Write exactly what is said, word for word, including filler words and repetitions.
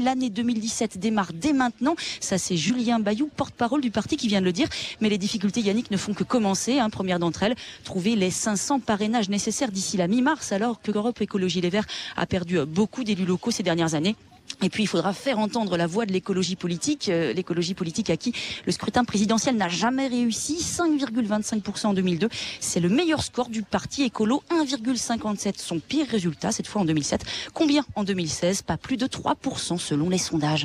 L'année deux mille dix-sept démarre dès maintenant. Ça, c'est Julien Bayou, porte-parole du parti, qui vient de le dire. Mais les difficultés, Yannick, ne font que commencer. Hein. Première d'entre elles, trouver les cinq cents parrainages nécessaires d'ici la mi-mars, alors que l'Europe Écologie Les Verts a perdu beaucoup d'élus locaux ces dernières années. Et puis il faudra faire entendre la voix de l'écologie politique, euh, l'écologie politique à qui le scrutin présidentiel n'a jamais réussi, cinq virgule vingt-cinq pour cent en deux mille deux. C'est le meilleur score du parti écolo, un virgule cinquante-sept, son pire résultat cette fois en deux mille sept. Combien en deux mille seize? Pas plus de trois pour cent selon les sondages.